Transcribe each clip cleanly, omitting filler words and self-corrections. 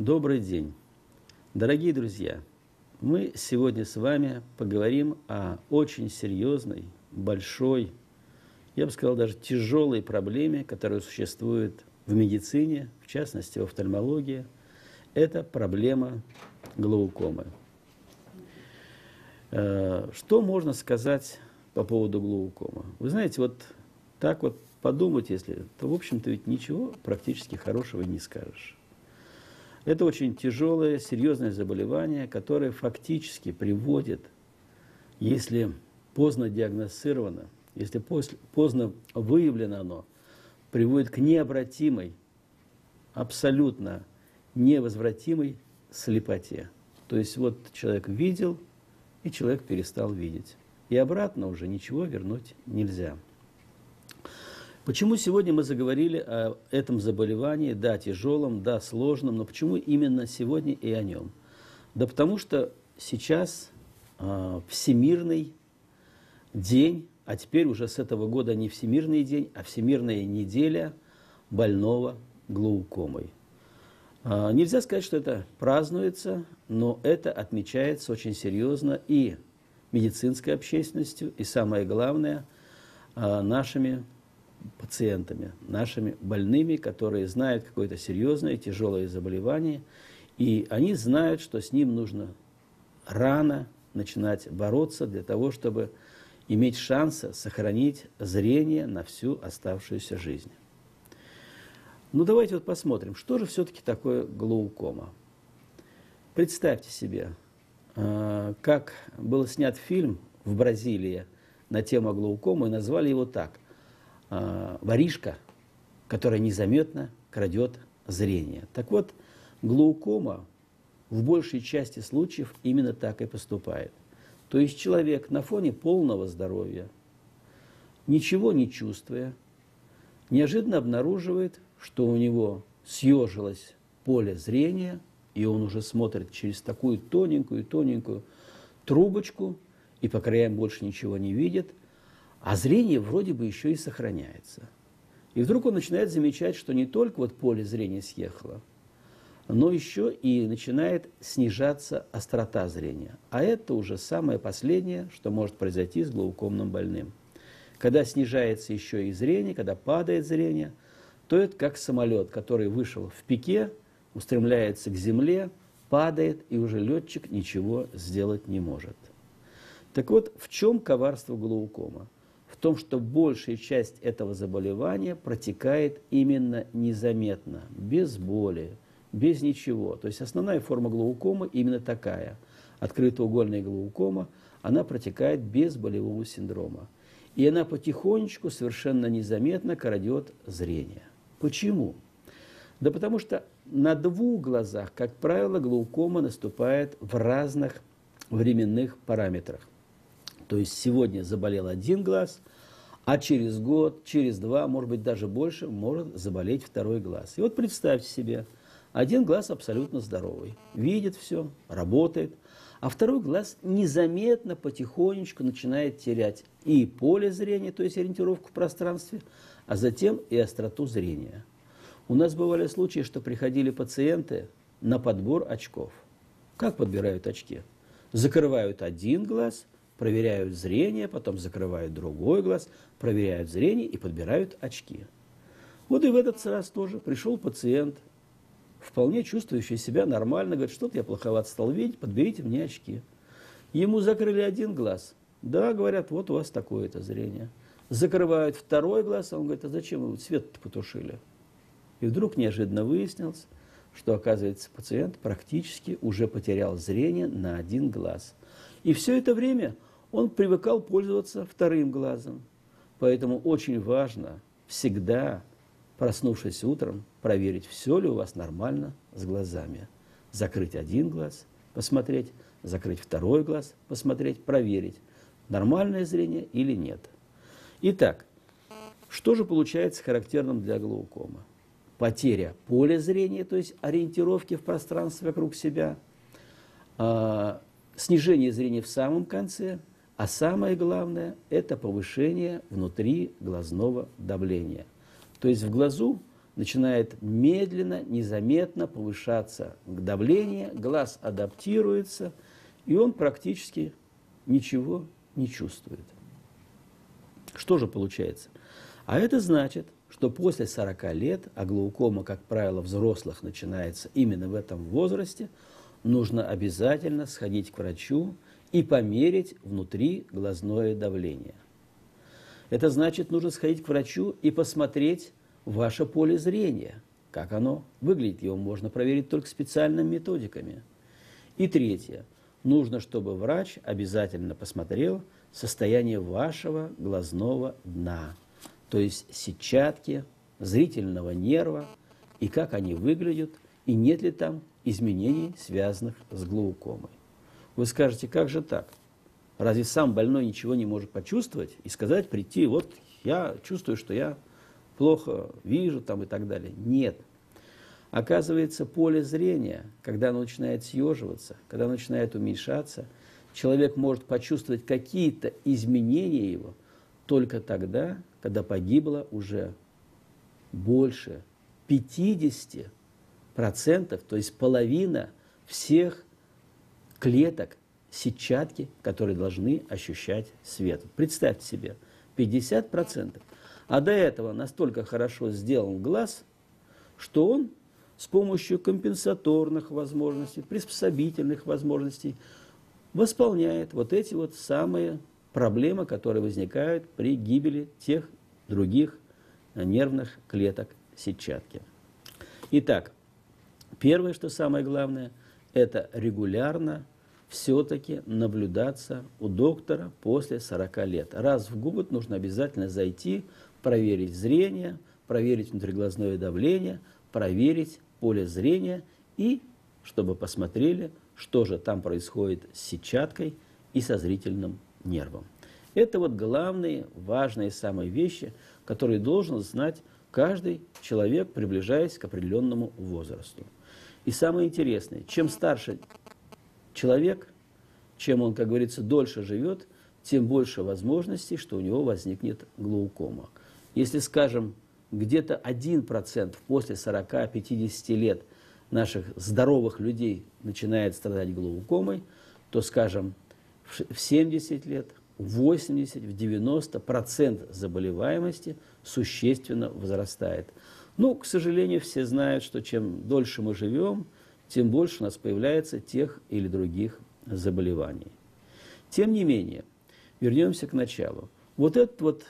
Добрый день, дорогие друзья! Мы сегодня с вами поговорим о очень серьезной, большой, я бы сказал, даже тяжелой проблеме, которая существует в медицине, в частности в офтальмологии. Это проблема глаукомы. Что можно сказать по поводу глаукомы? Вы знаете, вот так вот подумать, если, то, в общем-то, ведь ничего практически хорошего не скажешь. Это очень тяжелое, серьезное заболевание, которое фактически приводит, если поздно диагностировано, если поздно выявлено оно, приводит к необратимой, абсолютно невозвратимой слепоте. То есть вот человек видел, и человек перестал видеть. И обратно уже ничего вернуть нельзя. Почему сегодня мы заговорили о этом заболевании, да, тяжелом, да, сложном, но почему именно сегодня и о нем? Да потому что сейчас Всемирный день, а теперь уже с этого года не Всемирный день, а Всемирная неделя больного глаукомой. Нельзя сказать, что это празднуется, но это отмечается очень серьезно и медицинской общественностью, и самое главное, нашими пациентами, нашими больными, которые знают какое-то серьезное, тяжелое заболевание, и они знают, что с ним нужно рано начинать бороться для того, чтобы иметь шанс сохранить зрение на всю оставшуюся жизнь. Ну, давайте вот посмотрим, что же все-таки такое глаукома. Представьте себе, как был снят фильм в Бразилии на тему глаукомы, и назвали его так: «Воришка, которая незаметно крадет зрение». Так вот, глаукома в большей части случаев именно так и поступает. То есть человек на фоне полного здоровья, ничего не чувствуя, неожиданно обнаруживает, что у него съежилось поле зрения, и он уже смотрит через такую тоненькую трубочку, и по краям больше ничего не видит, а зрение вроде бы еще и сохраняется. И вдруг он начинает замечать, что не только вот поле зрения съехало, но еще и начинает снижаться острота зрения. А это уже самое последнее, что может произойти с глаукомным больным. Когда снижается еще и зрение, когда падает зрение, то это как самолет, который вышел в пике, устремляется к земле, падает, и уже летчик ничего сделать не может. Так вот, в чем коварство глаукома? В том, что большая часть этого заболевания протекает именно незаметно, без боли, без ничего. То есть основная форма глаукомы именно такая. Открытоугольная глаукома, она протекает без болевого синдрома. И она потихонечку, совершенно незаметно крадет зрение. Почему? Да потому что на двух глазах, как правило, глаукома наступает в разных временных параметрах. То есть сегодня заболел один глаз, а через год, через два, может быть даже больше, может заболеть второй глаз. И вот представьте себе, один глаз абсолютно здоровый, видит все, работает, а второй глаз незаметно, потихонечку начинает терять и поле зрения, то есть ориентировку в пространстве, а затем и остроту зрения. У нас бывали случаи, что приходили пациенты на подбор очков. Как подбирают очки? Закрывают один глаз, проверяют зрение, потом закрывают другой глаз, проверяют зрение и подбирают очки. Вот и в этот раз тоже пришел пациент, вполне чувствующий себя нормально, говорит, что-то я плоховато стал видеть, подберите мне очки. Ему закрыли один глаз. Да, говорят, вот у вас такое-то зрение. Закрывают второй глаз, а он говорит, а зачем вы свет-то потушили? И вдруг неожиданно выяснилось, что, оказывается, пациент практически уже потерял зрение на один глаз. И все это время он привыкал пользоваться вторым глазом. Поэтому очень важно всегда, проснувшись утром, проверить, все ли у вас нормально с глазами. Закрыть один глаз, посмотреть, закрыть второй глаз, посмотреть, проверить, нормальное зрение или нет. Итак, что же получается характерным для глаукомы? Потеря поля зрения, то есть ориентировки в пространстве вокруг себя, снижение зрения в самом конце, а самое главное – это повышение внутриглазного давления. То есть в глазу начинает медленно, незаметно повышаться давление, глаз адаптируется, и он практически ничего не чувствует. Что же получается? А это значит, что после 40 лет, а глаукома, как правило, взрослых начинается именно в этом возрасте, нужно обязательно сходить к врачу и померить внутриглазное давление. Это значит, нужно сходить к врачу и посмотреть ваше поле зрения, как оно выглядит. Его можно проверить только специальными методиками. И третье. Нужно, чтобы врач обязательно посмотрел состояние вашего глазного дна, то есть сетчатки, зрительного нерва, и как они выглядят, и нет ли там изменений, связанных с глаукомой. Вы скажете, как же так? Разве сам больной ничего не может почувствовать и сказать, прийти, вот я чувствую, что я плохо вижу там и так далее? Нет. Оказывается, поле зрения, когда оно начинает съеживаться, когда оно начинает уменьшаться, человек может почувствовать какие-то изменения его только тогда, когда погибло уже больше 50%, то есть половина всех клеток сетчатки, которые должны ощущать свет. Представьте себе, 50%. А до этого настолько хорошо сделан глаз, что он с помощью компенсаторных возможностей, приспособительных возможностей восполняет вот эти вот самые проблемы, которые возникают при гибели тех других нервных клеток сетчатки. Итак, первое, что самое главное, это регулярно все-таки наблюдаться у доктора после 40 лет. Раз в год нужно обязательно зайти, проверить зрение, проверить внутриглазное давление, проверить поле зрения и чтобы посмотрели, что же там происходит с сетчаткой и со зрительным нервом. Это вот главные, важные самые вещи, которые должен знать каждый человек, приближаясь к определенному возрасту. И самое интересное, чем старше человек, чем он, как говорится, дольше живет, тем больше возможностей, что у него возникнет глаукома. Если, скажем, где-то 1% после 40-50 лет наших здоровых людей начинает страдать глаукомой, то, скажем, в 70 лет, в 80, в 90% заболеваемости существенно возрастает. Ну, к сожалению, все знают, что чем дольше мы живем, тем больше у нас появляется тех или других заболеваний. Тем не менее, вернемся к началу. Вот эта вот,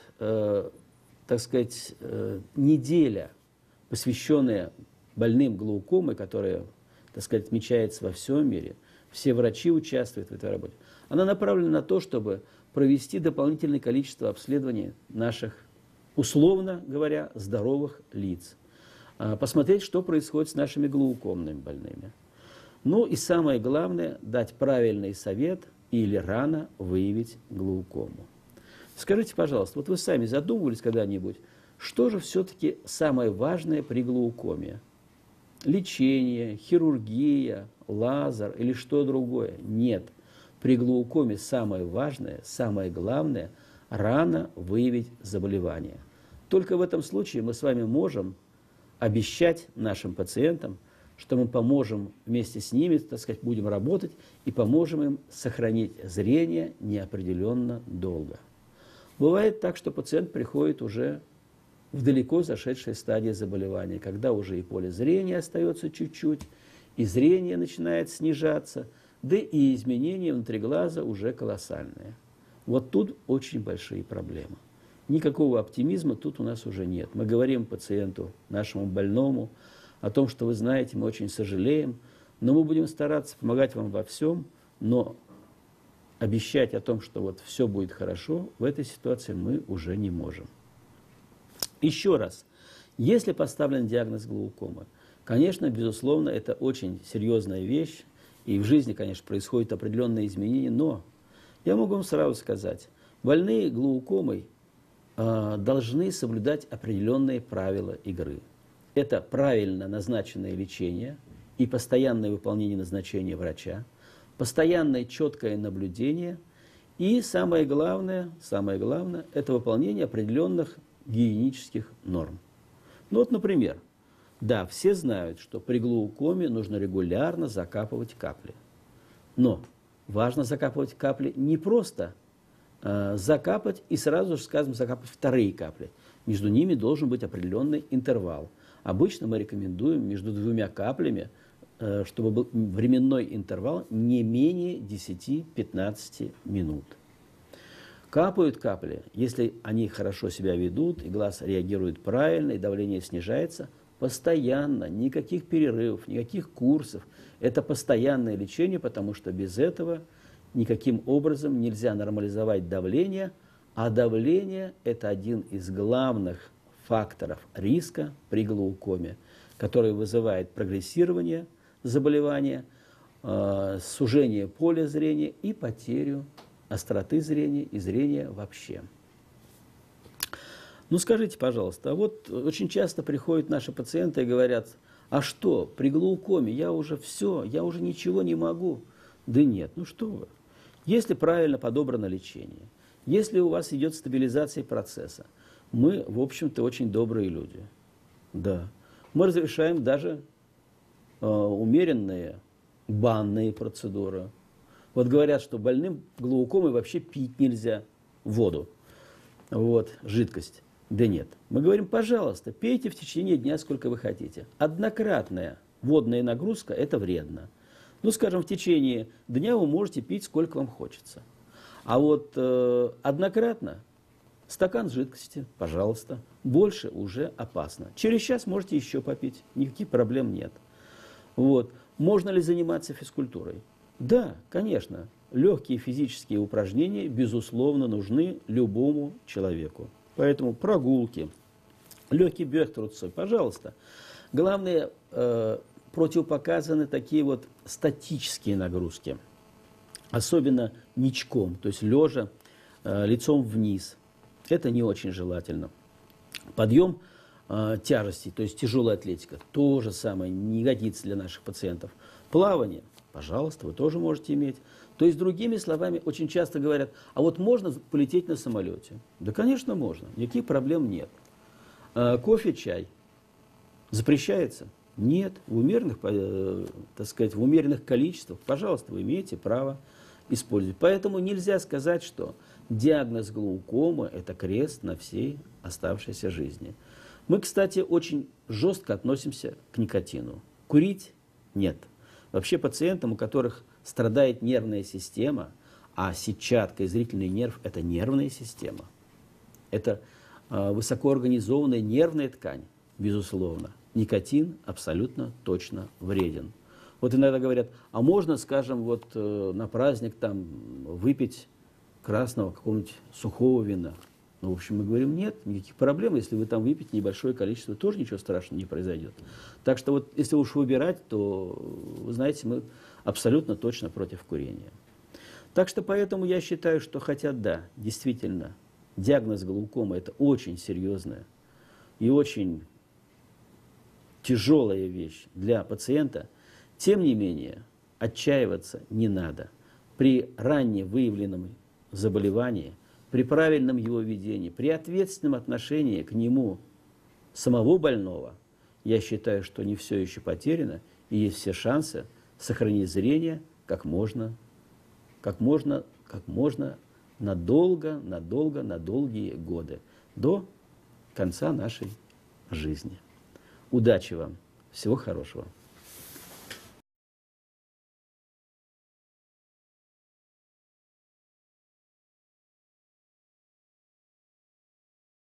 так сказать, неделя, посвященная больным глаукомой, которая, так сказать, отмечается во всем мире, все врачи участвуют в этой работе, она направлена на то, чтобы провести дополнительное количество обследований наших, условно говоря, здоровых лиц. Посмотреть, что происходит с нашими глаукомными больными. Ну и самое главное, дать правильный совет или рано выявить глаукому. Скажите, пожалуйста, вот вы сами задумывались когда-нибудь, что же все-таки самое важное при глаукоме? Лечение, хирургия, лазер или что другое? Нет. При глаукоме самое важное, самое главное – рано выявить заболевание. Только в этом случае мы с вами можем обещать нашим пациентам, что мы поможем вместе с ними, так сказать, будем работать и поможем им сохранить зрение неопределенно долго. Бывает так, что пациент приходит уже в далеко зашедшей стадии заболевания, когда уже и поле зрения остается чуть-чуть, и зрение начинает снижаться, да и изменения внутри глаза уже колоссальные. Вот тут очень большие проблемы. Никакого оптимизма тут у нас уже нет. Мы говорим пациенту, нашему больному, о том, что вы знаете, мы очень сожалеем, но мы будем стараться помогать вам во всем, но обещать о том, что вот все будет хорошо, в этой ситуации мы уже не можем. Еще раз, если поставлен диагноз глаукомы, конечно, безусловно, это очень серьезная вещь, и в жизни, конечно, происходят определенные изменения, но я могу вам сразу сказать, больные глаукомой должны соблюдать определенные правила игры. Это правильно назначенное лечение и постоянное выполнение назначения врача, постоянное четкое наблюдение и самое главное, это выполнение определенных гигиенических норм. Ну вот, например, Да, все знают, что при глаукоме нужно регулярно закапывать капли. Но важно закапывать капли не просто закапать и сразу же, скажем, закапать вторые капли. Между ними должен быть определенный интервал. Обычно мы рекомендуем между двумя каплями, чтобы был временной интервал не менее 10-15 минут. Капают капли, если они хорошо себя ведут, и глаз реагирует правильно, и давление снижается, постоянно, никаких перерывов, никаких курсов. Это постоянное лечение, потому что без этого никаким образом нельзя нормализовать давление, а давление – это один из главных факторов риска при глаукоме, который вызывает прогрессирование заболевания, сужение поля зрения и потерю остроты зрения и зрения вообще. Ну скажите, пожалуйста, а вот очень часто приходят наши пациенты и говорят, а что, при глаукоме я уже все, я уже ничего не могу. Да нет, ну что вы. Если правильно подобрано лечение, если у вас идет стабилизация процесса, мы, в общем-то, очень добрые люди. Да. Мы разрешаем даже умеренные банные процедуры. Вот говорят, что больным глаукомой вообще пить нельзя воду, вот, жидкость. Да нет. Мы говорим, пожалуйста, пейте в течение дня сколько вы хотите. Однократная водная нагрузка – это вредно. Ну, скажем, в течение дня вы можете пить сколько вам хочется. А вот однократно стакан жидкости, пожалуйста, больше уже опасно. Через час можете еще попить, никаких проблем нет. Вот. Можно ли заниматься физкультурой? Да, конечно. Легкие физические упражнения, безусловно, нужны любому человеку. Поэтому прогулки, легкий бег трусцой, пожалуйста. Главное, противопоказаны такие вот статические нагрузки. Особенно ничком, то есть лежа, лицом вниз. Это не очень желательно. Подъем тяжестей, то есть тяжелая атлетика, то же самое не годится для наших пациентов. Плавание, пожалуйста, вы тоже можете иметь. То есть, другими словами, очень часто говорят, а вот можно полететь на самолете? Да, конечно, можно, никаких проблем нет. Кофе, чай запрещается? Нет, в умеренных, так сказать, в умеренных количествах, пожалуйста, вы имеете право использовать. Поэтому нельзя сказать, что диагноз глаукомы – это крест на всей оставшейся жизни. Мы, кстати, очень жестко относимся к никотину. Курить – нет. Вообще пациентам, у которых страдает нервная система, а сетчатка и зрительный нерв – это нервная система, это высокоорганизованная нервная ткань, безусловно. Никотин абсолютно точно вреден. Вот иногда говорят, а можно, скажем, вот на праздник там выпить красного какого-нибудь сухого вина? Ну, в общем, мы говорим, нет, никаких проблем, если вы там выпьете небольшое количество, тоже ничего страшного не произойдет. Так что вот если уж выбирать, то, вы знаете, мы абсолютно точно против курения. Так что поэтому я считаю, что хотя да, действительно, диагноз глаукомы – это очень серьезная и очень тяжелая вещь для пациента, тем не менее, отчаиваться не надо. При ранне выявленном заболевании, при правильном его ведении, при ответственном отношении к нему самого больного, я считаю, что не все еще потеряно, и есть все шансы сохранить зрение как можно надолго, на долгие годы, до конца нашей жизни. Удачи вам, всего хорошего.